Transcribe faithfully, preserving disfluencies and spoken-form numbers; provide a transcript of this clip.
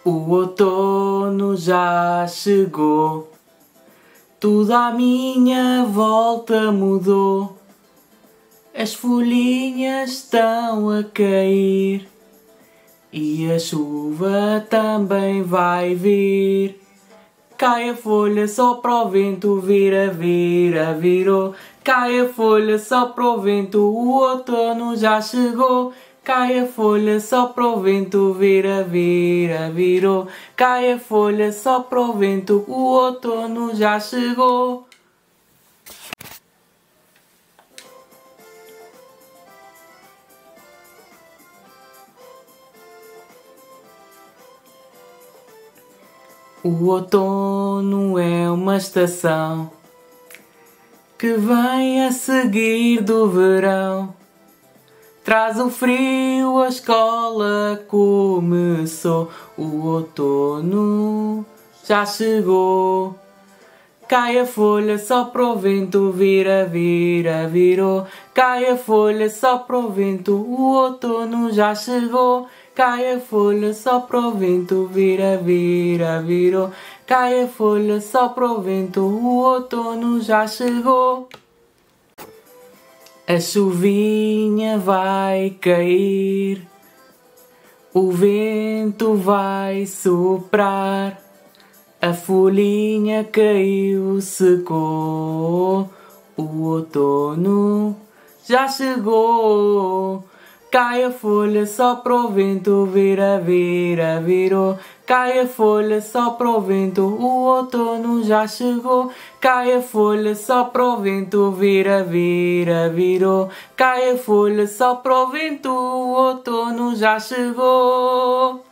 O outono já chegou, tudo à minha volta mudou. As folhinhas estão a cair e a chuva também vai vir. Cai a folha, sopra o vento, vira, vira, virou. Cai a folha, sopra o vento, o outono já chegou. Cai a folha, sopra o vento, vira, vira, virou. Cai a folha, sopra o vento, o outono já chegou. O outono é uma estação que vem a seguir do verão. Traz o frio, a escola começou. O outono já chegou. Cai a folha, sopra o vento, vira, vira, virou. Cai a folha, sopra o vento, o outono já chegou. Cai a folha, sopra o vento, vira, vira, virou. Cai a folha, sopra o vento, o outono já chegou. A chuvinha vai cair, o vento vai soprar, a folhinha caiu, secou, o outono já chegou. Cai a folha, sopra o vento, vira, vira, virou. Cai a folha, sopra o vento, o outono já chegou. Cai a folha, sopra o vento, vira, vira, virou. Cai a folha, sopra o vento, o outono já chegou.